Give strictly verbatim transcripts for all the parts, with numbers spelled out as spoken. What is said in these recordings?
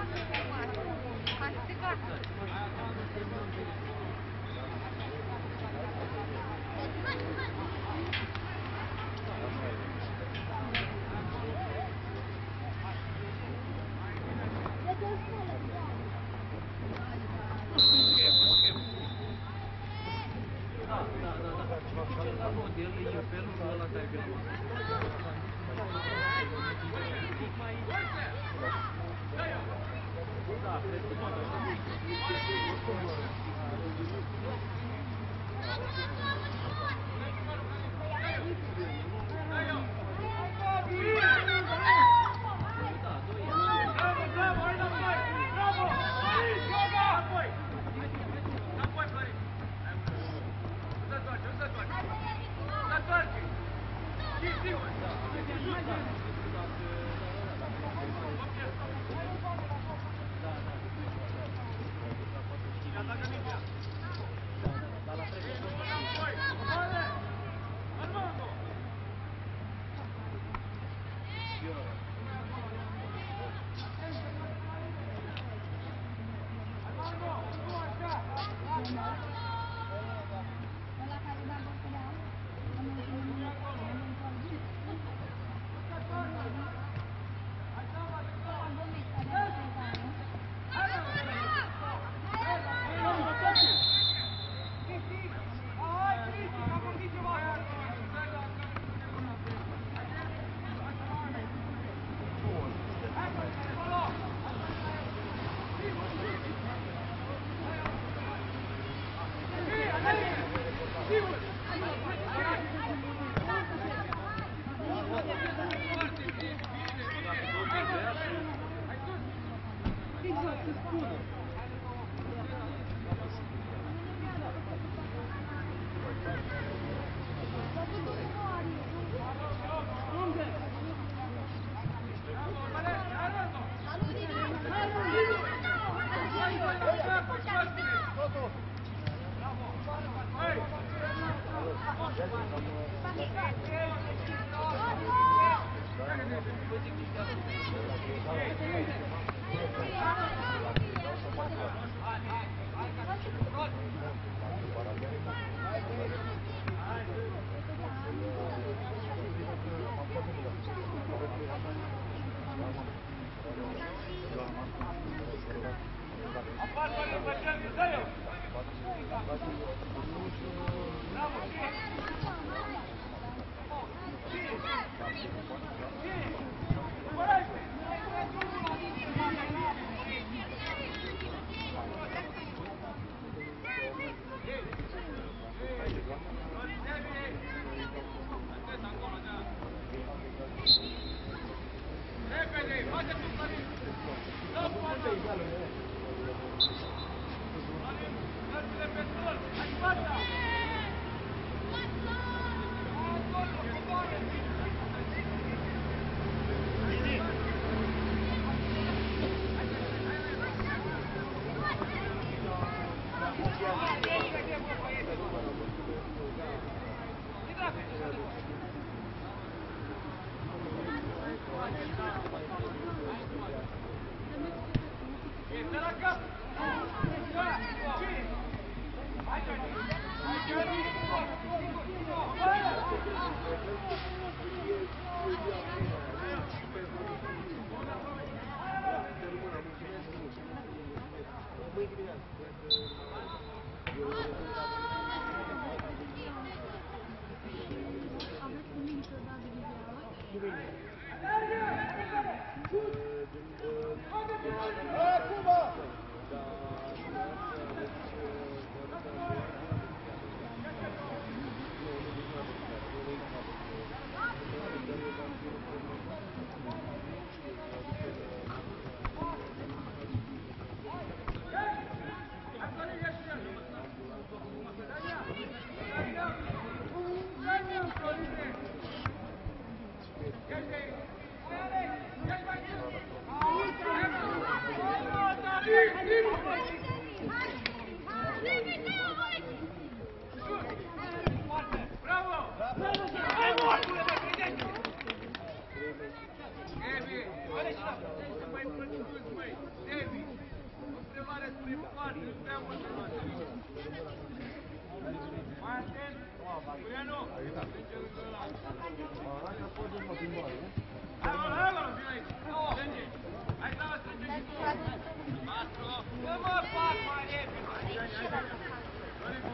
Hey!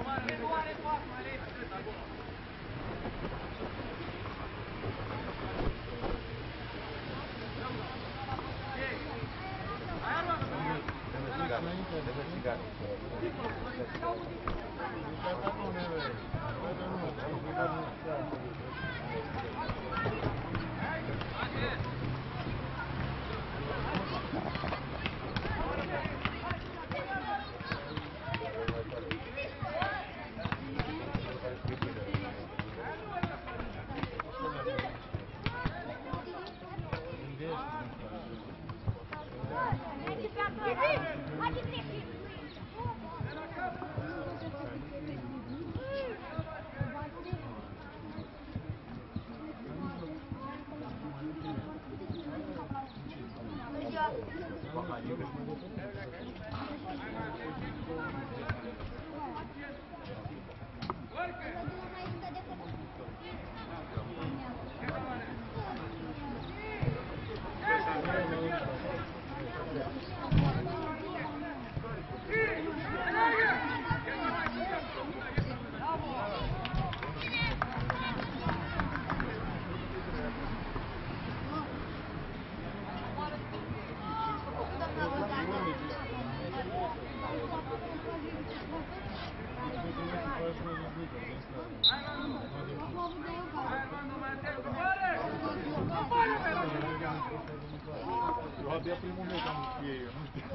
Eu abri a primul meu ca nu știe eu, nu știu.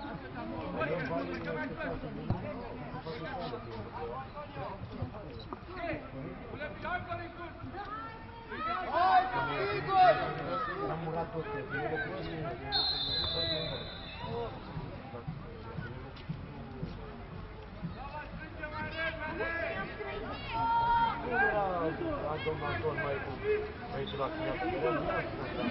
Hai, Igor! Am murat tot a domator mai cu aici la final.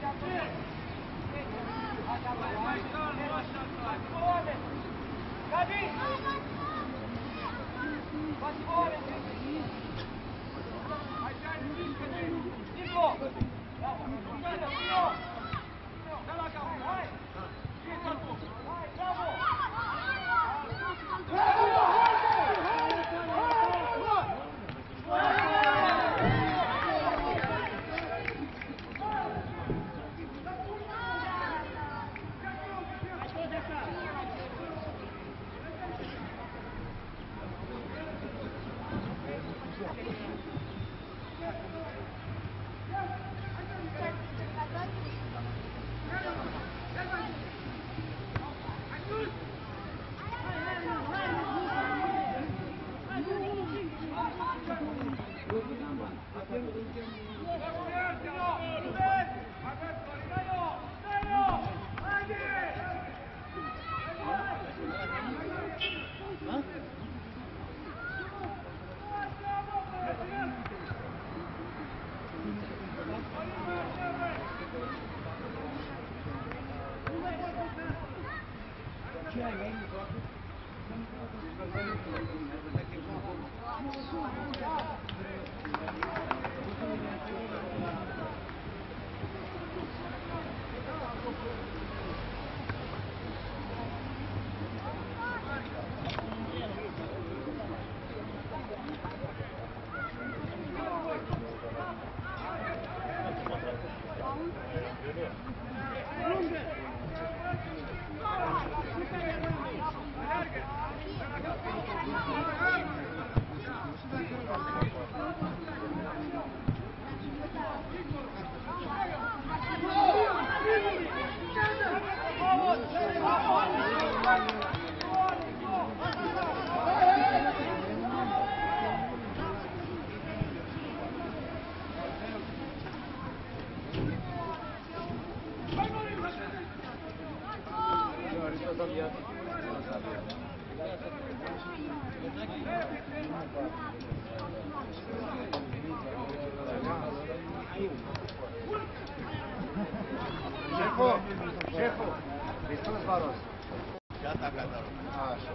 Șeful, șeful, distrus Baros. Gata, gata. Așa.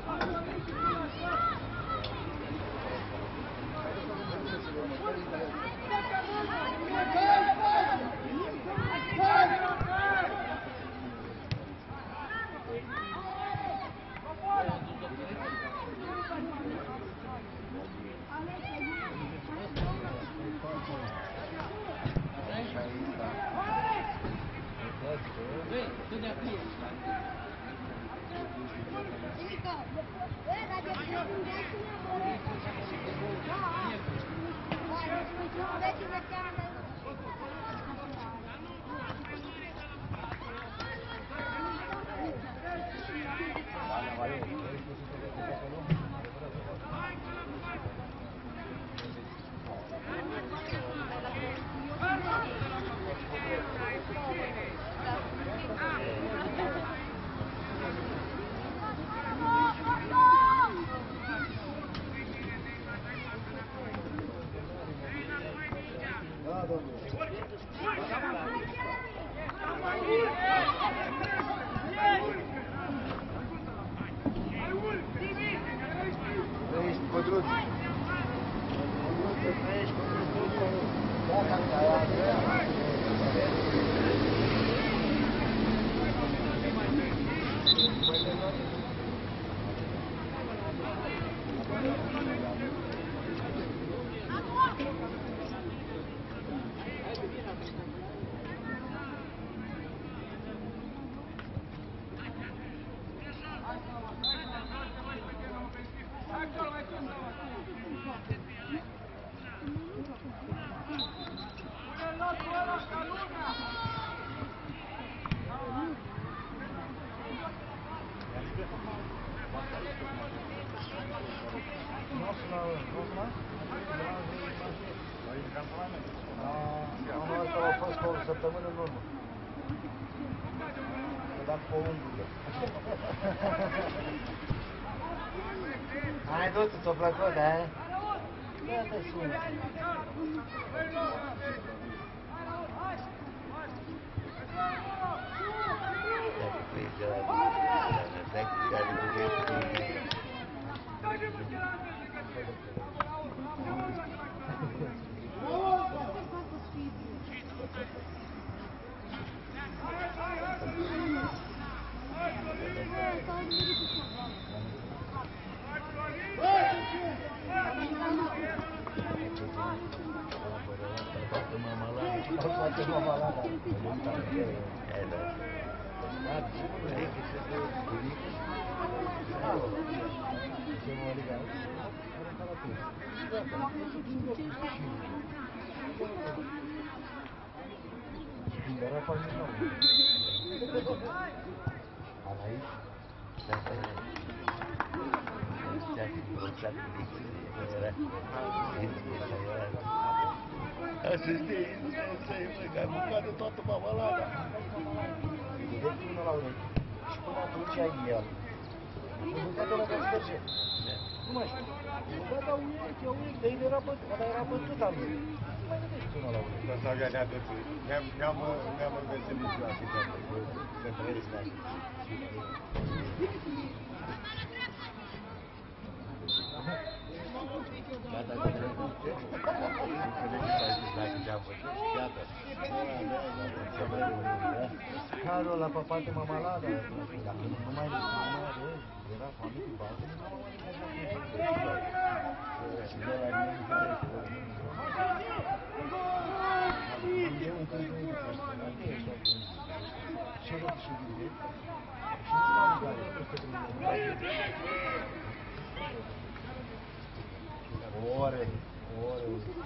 Ești codruț. Ești Anul ăsta a fost o săptămână în urmă. A dat pe unghiurile. Hai, du-te, ți-o plăcut, da? Dă-te sus. Não pode ter uma balada. É, não. Tem que ser Deus. Você não vai ligar. Agora fala tudo. Agora faz isso não. Aí, já tem. Já que trouxer isso, era. Assisti isso, eu sei, mas cara, por causa eu tô tomando balada. Eu fui na Laura. Estou na tua aí, ela. Não vai dar nada a fazer. Mas, vai dar o erro, que é o erro. Daí era para tu também. Mas não deixa tu na Laura. Dar să avea de tu. Ne-am ne-am înveselit eu asupra asta. Se trăiesc asta. Gata, gata, gata. Caro la papá de mamalada. Nu mai era familie de bază. Ore, ore.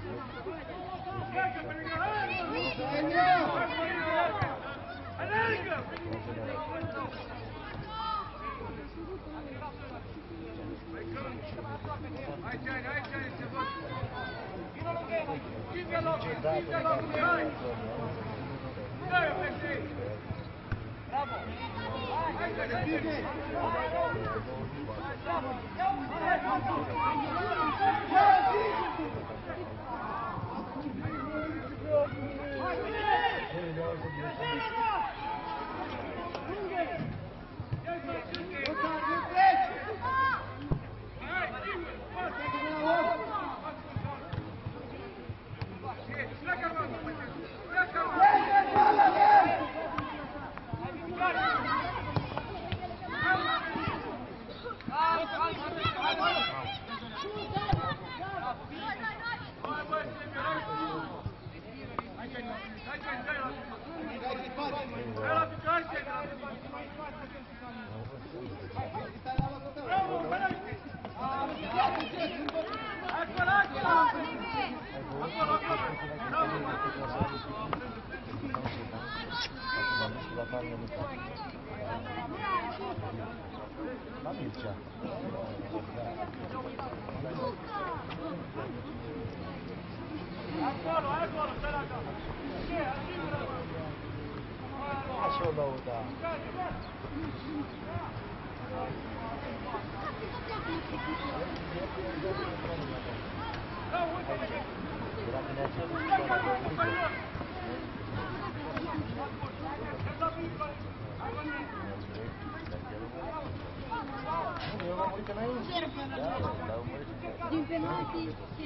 Din penalti, ce?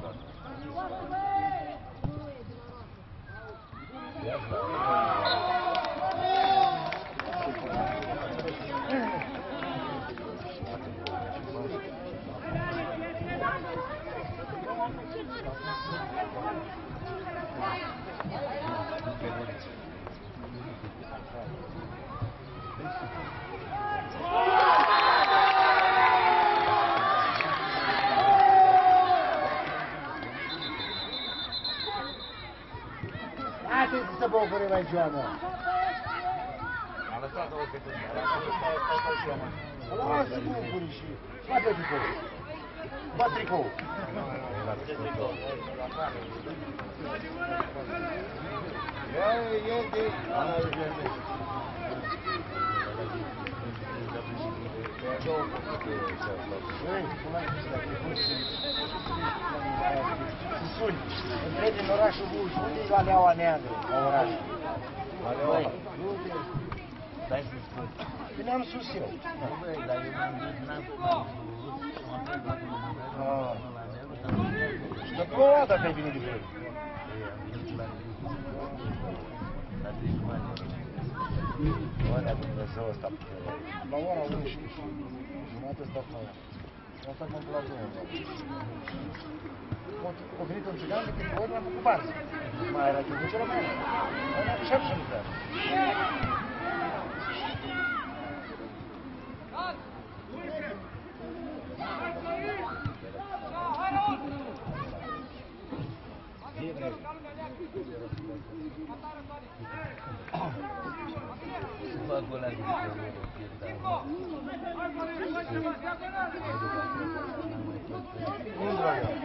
Yes, ofere mai Joana. A lăsat o secundă. Lasă bucuri și... Bate tricou. Bate tricou. Ia, ia de... Ana de verde. Băi, cum ai zis, dacă e fost suni, întrebi în orașul Buș, unde e Aleaua Neagră, la oraș? Băi, du-te. Stai să spun. Veneam sus eu. Băi, dar eu m-am dus, n-am Și de ploua dacă ai venit de vreme. Bă, dar Dumnezeu ăsta putere. La ora unsprezece, jumătate stau pe aia. Am stat până la două. O venit un țigan de când ori l-am făcut barză. Mai era ce duce la mână. Am avut șapte și lucrat. Fac ăla de Unde la ea?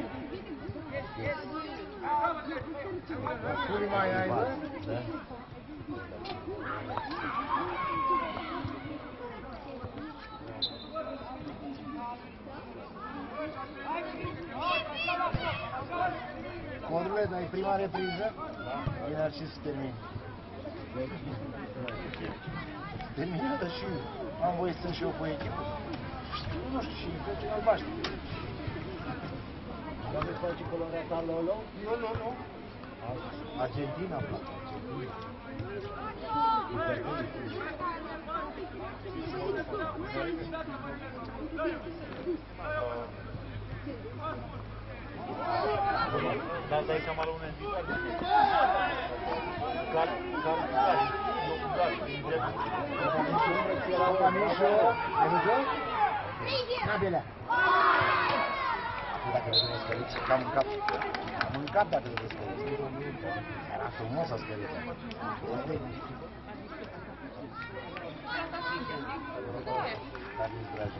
Pui mai ai, bă? Da? Controle, dar e prima repriză? Din ar și să termin. Terminată și am voie să și eu cu echipă. Nu știu, și plece în albaștri. Dar nu face colorata Lolo? Nu, nu, nu. Argentina, îmi place. Dar dai seama la un invitat? Care, care, care, eu cu Gaș, din drept. Era un camișo, ai văzut? Nabelea. Dacă vedeți scăriță, l-am mâncat. Am mâncat dacă vedeți scăriță. Era frumos a scăriță. Dar nu-i dragi.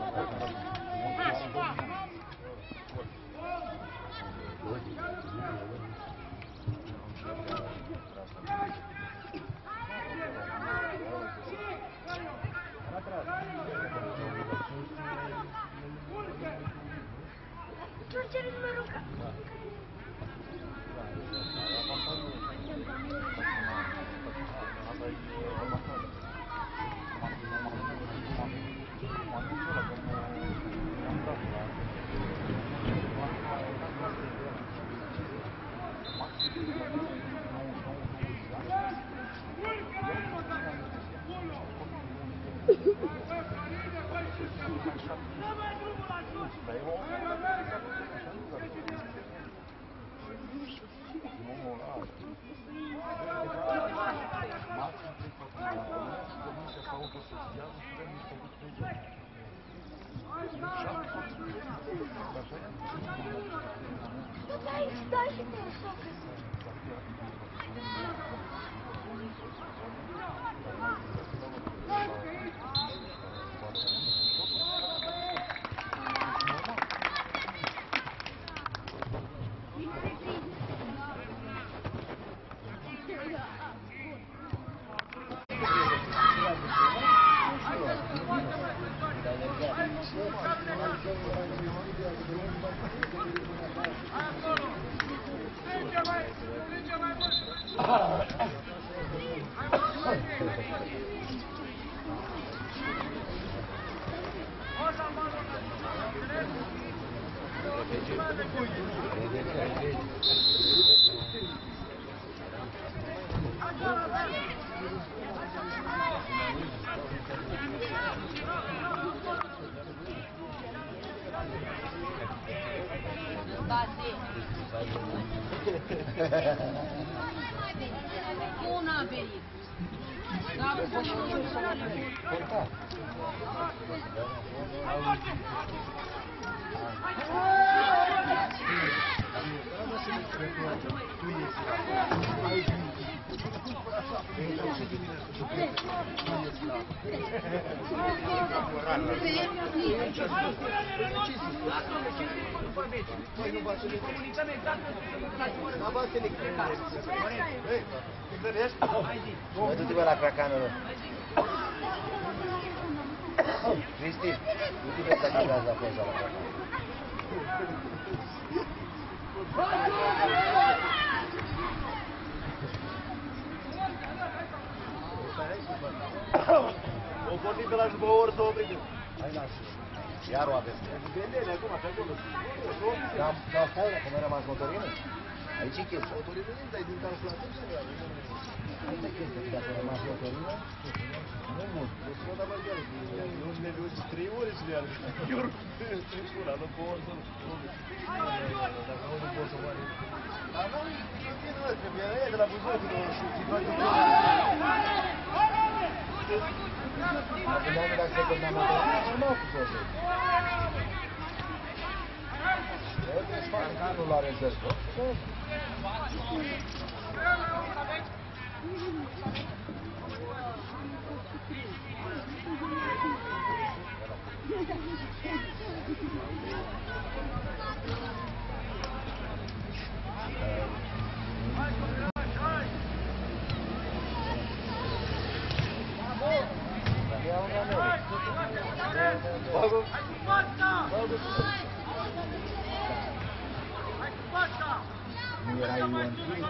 Stai, stai și te socă. Nu a venit. Da, Cortat. Tu ești Mai du-te bă la cracanul. Cristi, du-te bă să activează la poza la cracanul. O pornit de la jumătate ori să o oprite. Hai lasă. Iar o aveți. Vedere acum, pe acolo. Dar dar stai, că nu a rămas motorină? Aici e chestia. Motorină nu dai din calculator să ia. Asta e chestia, că dacă a rămas motorină, nu mult. Deci eu dau mai chiar. Eu ne duc trei ore să le iau. Eu treci una, nu pe oră să nu. Dacă nu pot să moare. Dar nu, nu țin ăla, trebuie aia de la Buzău, că nu știu, situația. Acum am dat secund la motorină și nu au cu poze. Eu trebuie să fac canul la rezervă. Nu era Ion.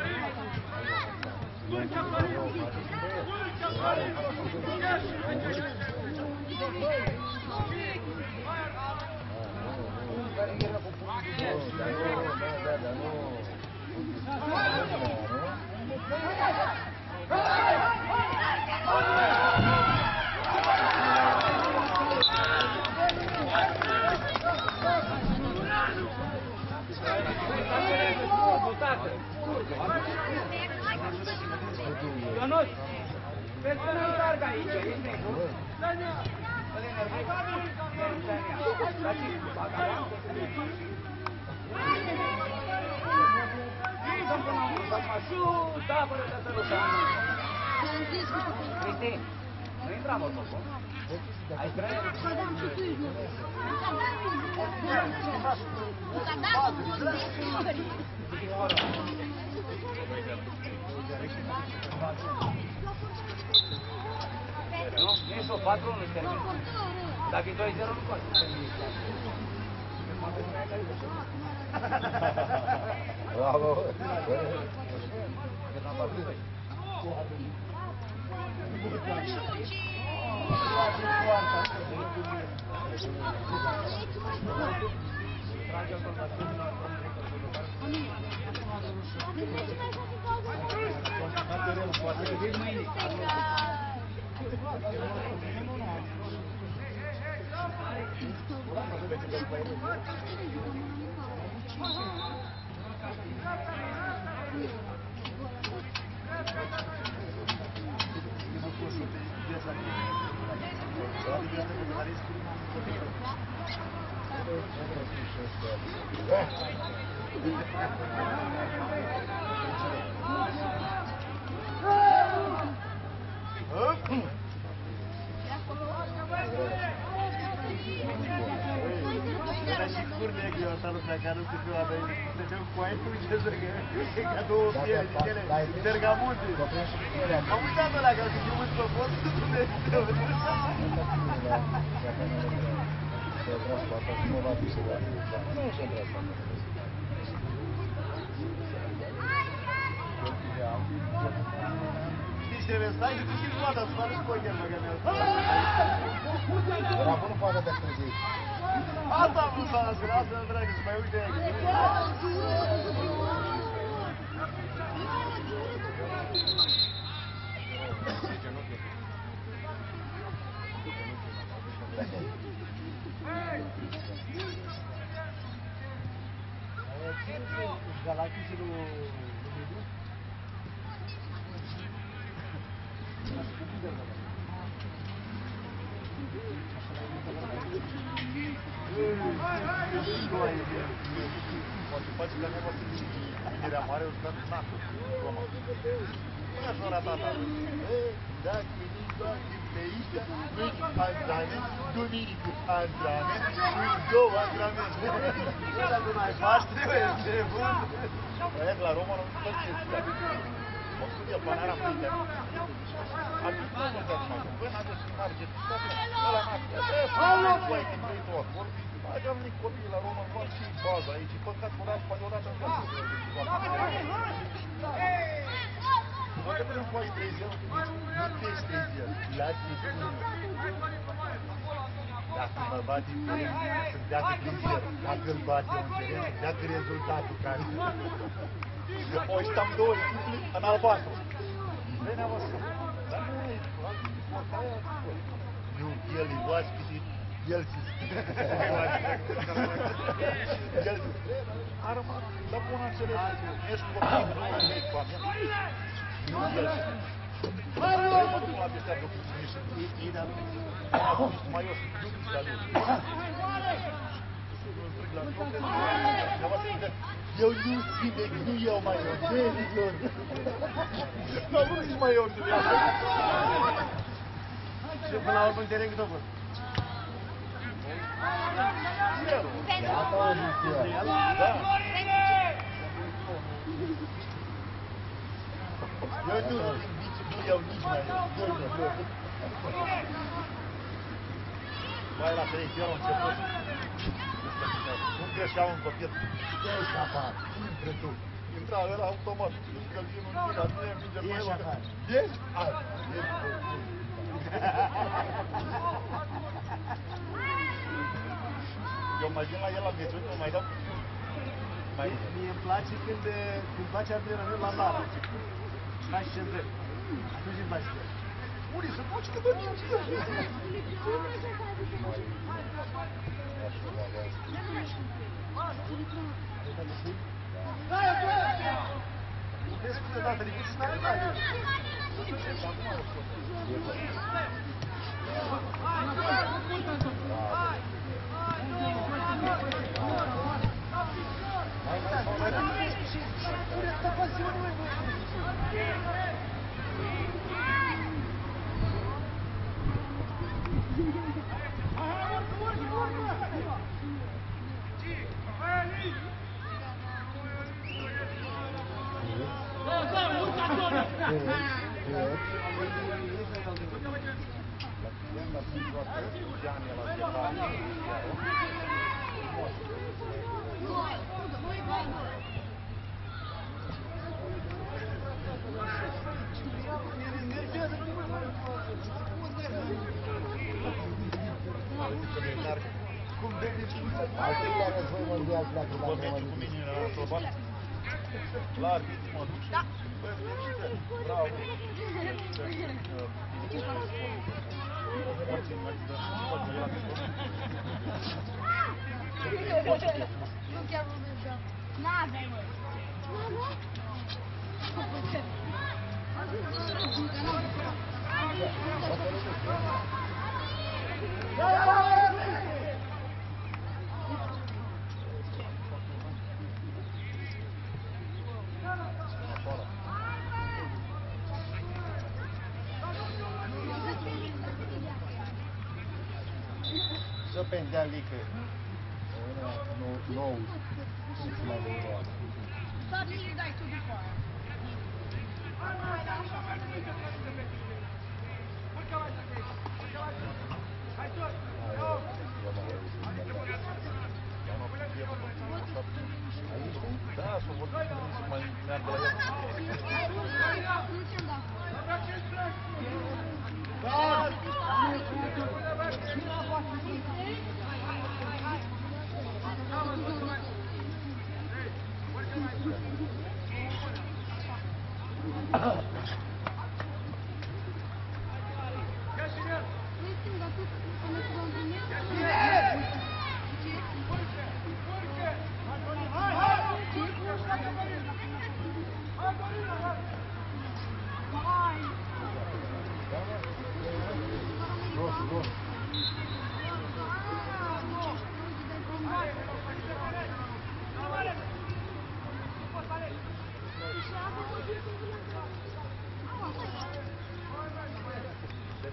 Ionuț, vezi că nu-i larg aici, ești nebun? Cristi, nu intra motorul. Ai vrea? Nu? Ești o patru unu termin. Dacă e doi zero nu poate să termini. Bravo! Am uitat ăla că să fiu mult pe pot, Dumnezeu. Știi ce trebuie să stai? Tu știi toată, să faci cu ochii în băgă mea. Era bună fata de acum. Asta am vrut să las, că lasă-mă, dragă, să mai uite. Galacticii lui Dumitru? Poate face ca mea Gândirea mare, o jucat natul. Roma. Nu i-aș ora tata. Ei, dacă e doar de aici, mâini antrenament, duminică antrenament, și două antrenamente. Dacă mai faci, trebuie să bun. Băiat la Roma, nu tot ce stă. O studia panara printă. Atât nu mă dați mai. Până a dus în marge, ăla n-a fost. Ăla nu ai timp de tot. Hai că am venit copiii la Roma, nu am și baza aici. E păcat că o odată în viață. Mă că trebuie cu ai trei zero, nu treci trei zero. La trei zero. Dacă mă bate în teren, să-mi deacă trei zero. Dacă îl bate eu în teren, să-mi deacă rezultatul care... Că poi stăm două echipe în albastru. Venea vă să... Dar nu e, aia nu, el e oaspite, el se El se a rămas, dar bun a înțeles, ești copii, nu e mic, familie. Nu, el se... Vrei mă duc la piesea de cuvânt și ei ne-a adus mai eu și duc și adus. Eu nu schimbe, nu eu mai eu, serios. Nu am vrut nici mai eu să le iau. Și până la urmă în teren cât a fost? Zero. Asta o zis eu. Da. Eu nu schimb nici, nu iau nici mai eu. Vai la trei zero început. Nu greșeau în copil. Ce ești afară? Intră tu. Intra ăla automat. Deci că vin un mine, mine minge în Ești afară. Ești? Hai. Eu mai vin la el la meciuri, nu mai dau. Mai Mie îmi place când îmi place antrenament la Lara. Hai și ce-mi vrei. Atunci îmi place. unii se duce că mă minge. Vezi câteodată ridic și n-are bani. La arbitru mă duc și... Bravo! Nu chiar mă vedeam. N-avem, mă. Să pendea lică. Nou. Mai de ora. Só desligar isso de fora. Da, să vorbim să mai meargă la el. Nu ți-am dat. Roșu, roșu.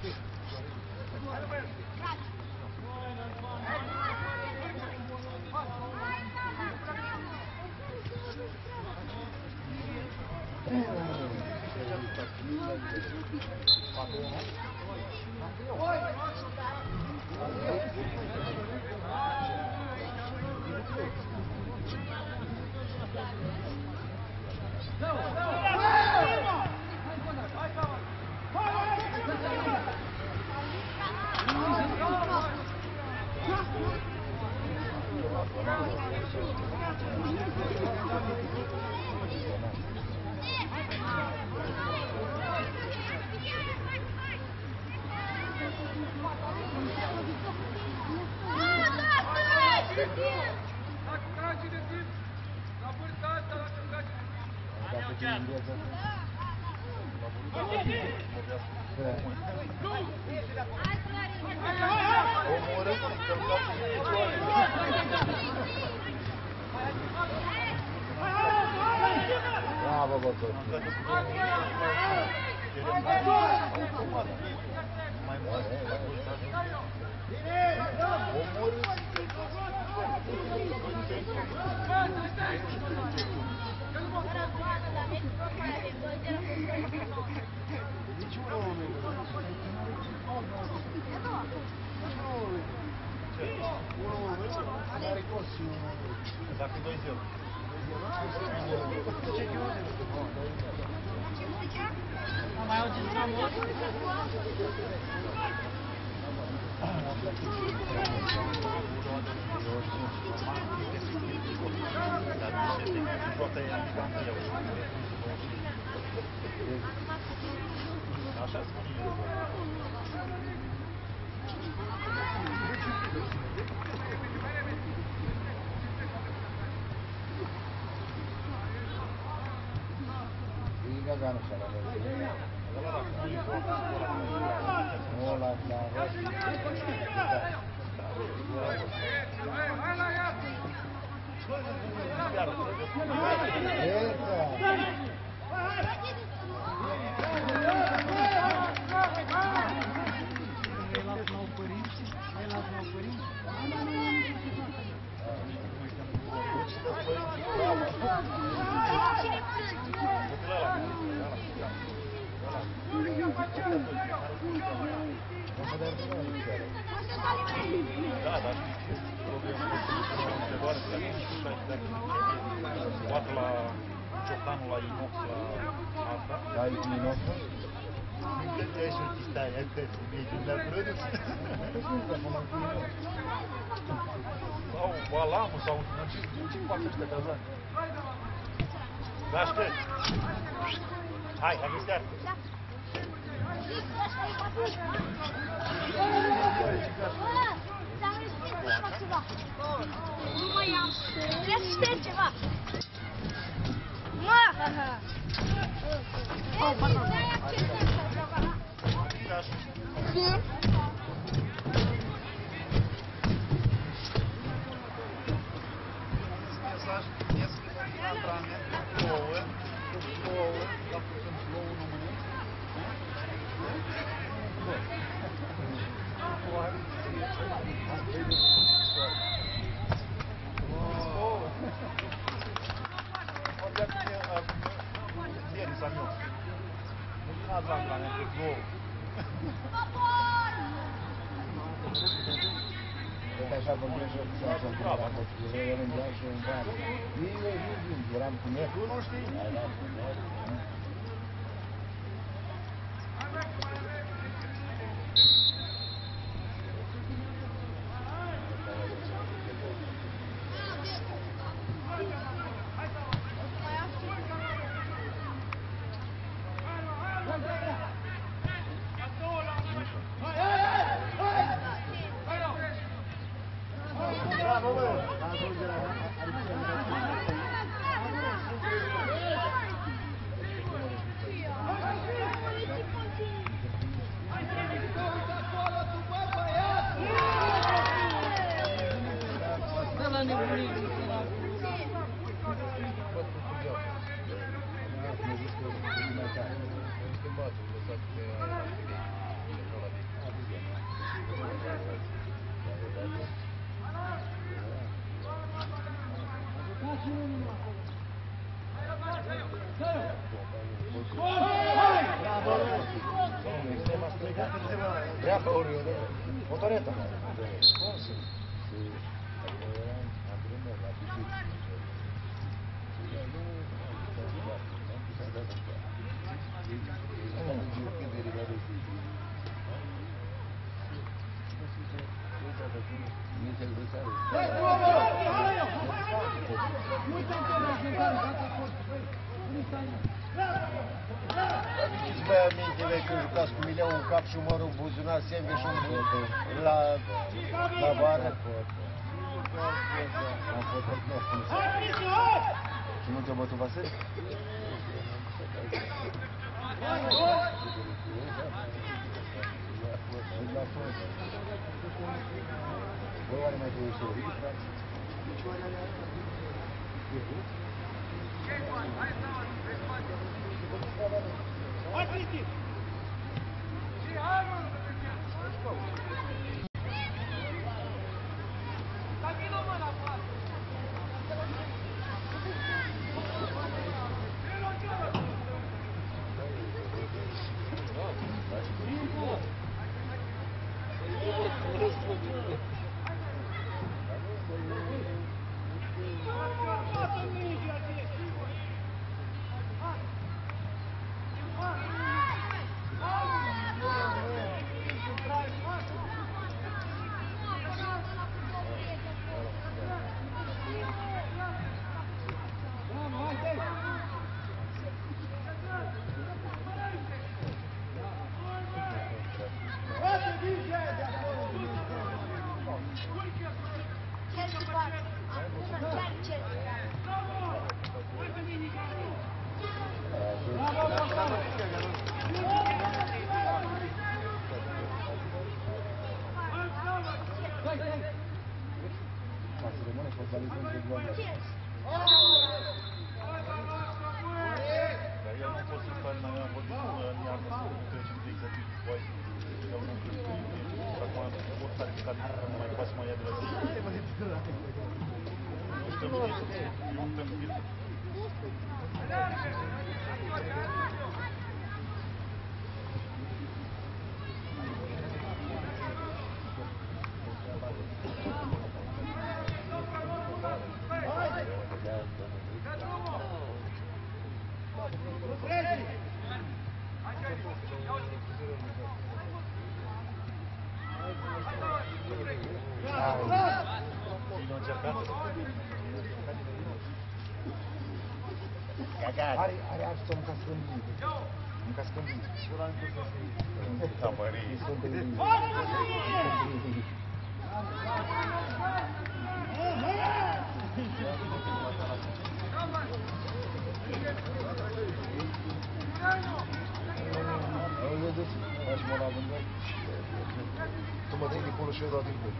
Bravo, bătut. Mai mult. Dacă doi zero. Mai au zis frumos? Așa spune eu. Gagano sarà no, la, la, Da, dar știi ce problemă de doar că se bată la ciocanul la inox la asta. La inox? Te-ai și chestia aia, că ești la produs. Sau balamul, sau ce fac ăștia cazani? Gaște! Hai, hai găsear! Nu mai am. Trebuie să șterg ceva. Mă! Oh, pardon. Sunt. Mesaj, nесколько килограмме, пловы, пловы, допустим, плову на минут. Вот я тебе дверь замёс. Ну не надо завтра, я тебе плову. Tot așa vorbește să se întâmplă cu el în viață și în bani. Ei nu vin, eram cu el. Tu nu știi? Eram cu el. Bravo, bă! Am ajuns de la Dreapta oriunde. Motoreta. Cum să? Îți mai amintele când jucați cu Mileu în cap și umărul în buzunar, sandwich-ul la, la vară? Am fost răcnesc, cum să... Și nu te-a bătut Vasile? Bă, oare mai trebuie să urmă, frate? Hai, Cristi! Are, are asta un cascândit. Un cascândit. Tămării. Sunt de mine. Au vedeți? Faci mă la vândări. Tu mă dai de pulă și eu dau din pulă.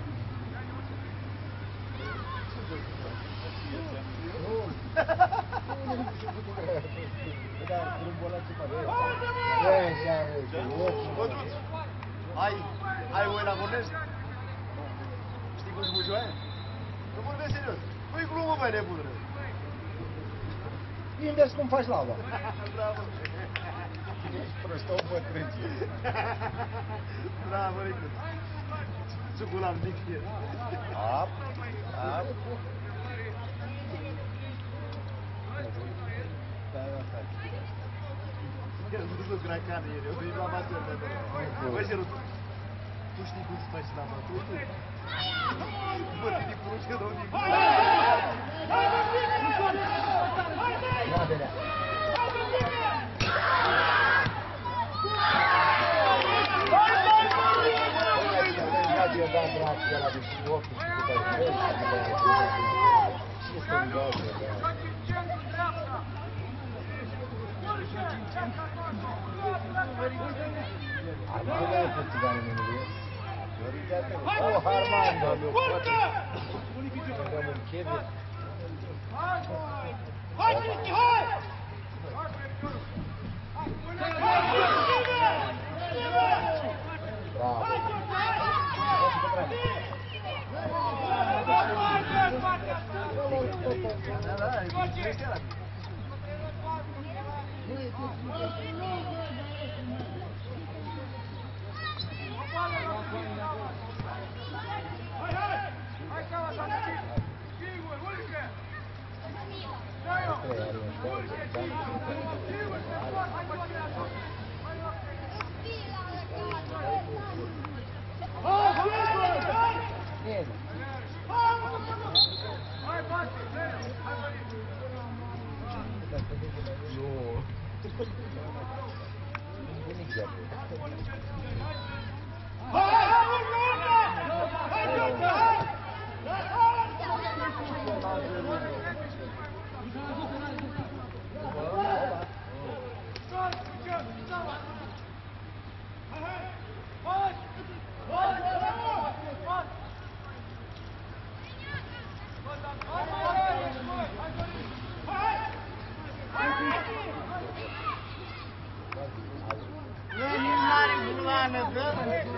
Ai, ai oi la Gornesc? Știi cum spui aia? Nu vorbesc serios. Nu-i glumă, băi, nebună. Invers cum faci lava. Bravo. Prostau bătrâncie. Bravo, Ricu. Ciuculam din fier. Ap, ap. Eu nu sunt cracan ieri, eu vin la masă de acolo. Băi, Geru, tu știi cum să faci lava, tu știi? Bă, te cunoști că dau din gură. Ia de-alea. Eu dau drag de la deși ochi și cu tăi și este în gază, da. Acolo e pe țigane numele. O, Harmanda, meu frate. Aveam un Kevin. Hai, Cristi, hai! Bravo. Da, da, e bine, este ala. Medveanu?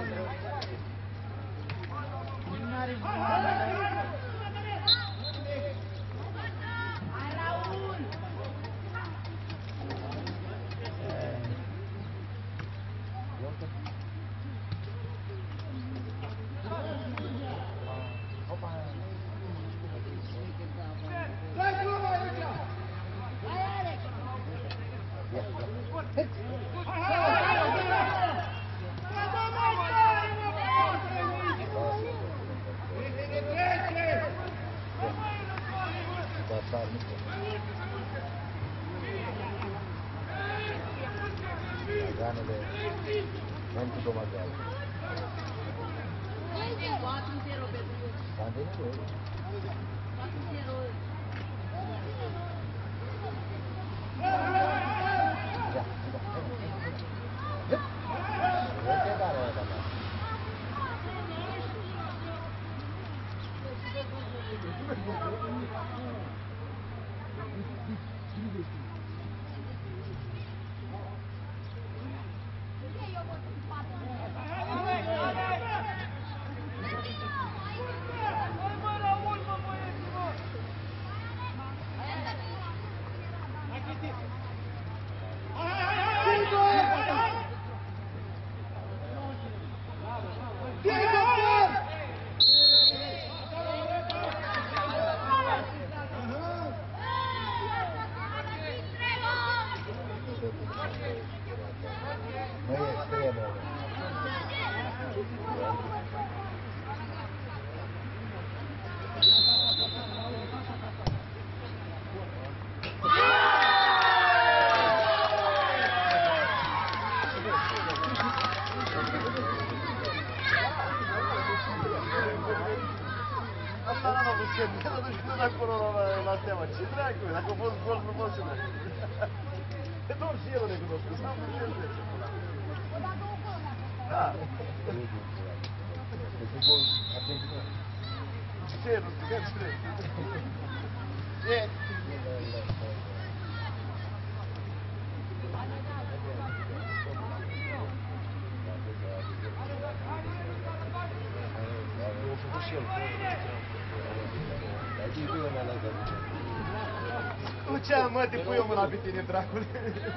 Nu ce-am, mă, te pui eu mâna pe tine, dracule.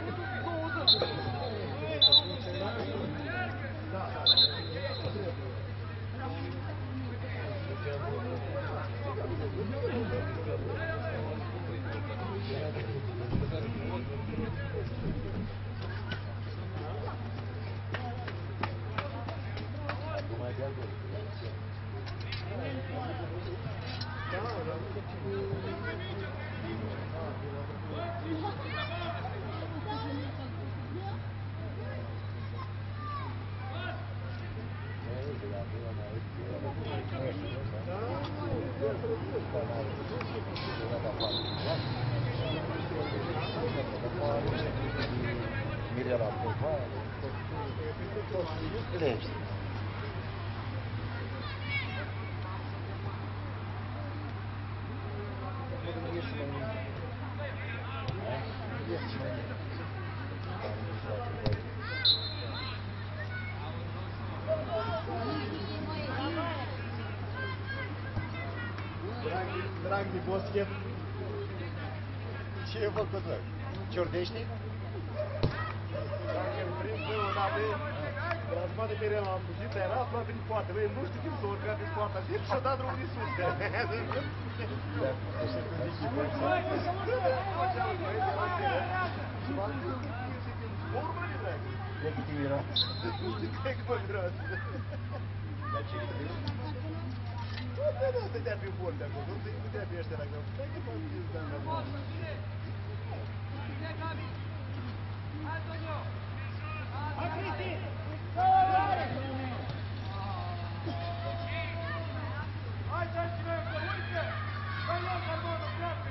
Drag de boschet. Ce e făcut, drag? Ciordește? Dacă îmi prind pe o dată, de la jumătate de perioadă am fugit, era aproape de poartă. Băi, nu știu cum să urca pe poarta și și-a dat drumul de sus. De cât îi era? Cred că mă miroase. Dar ce-i greu? Nu stătea pe bun de acolo, nu stătea pe ăștia dacă... Stai că m-am zis de la mână. Hai, Cristi! Hai, dați-vă, uite! Hai, luăm, carbonul, pleacă!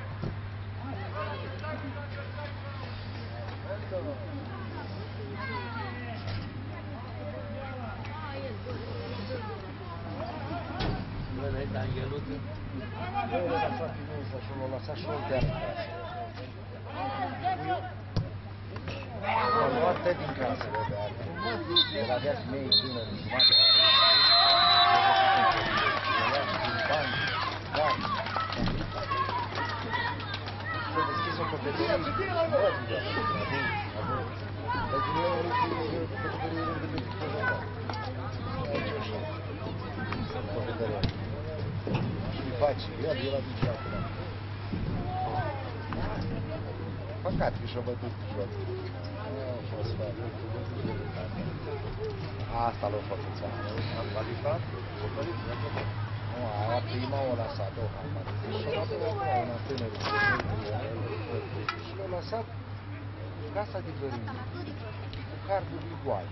Vezi, Angeluță? Nu, l-a lăsat pe Musa și l-a lăsat și-o de-a. luat din casă de alea. El avea femei tânări, jumate la bani, da. S-a deschis o copetărie, bă, din a avut, a avut. Dar din eu, eu, copetărie rând de pe zonă. Aici așa, copetărie. Și face, ia, el a duce acum. Păcat că și-a bătut joc. Nu a fost fără. Asta l-a făcut țara. Am calificat? O calificat? Nu, aia prima o lăsat o hamă. Și-a luat o una tânără. Și l-a lăsat în casa de gărină. Cu cardurile goale.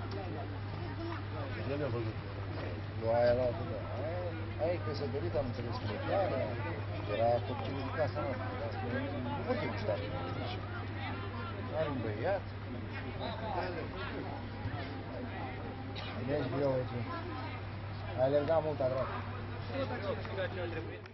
El mi-a văzut. Eu aia la altă, da. Aia e căsătorit, am înțeles cu Luciana. Era copilul de casa noastră. Nu vorbim cu tare. Are un băiat. Deci, eu aici. Ai alergat mult, a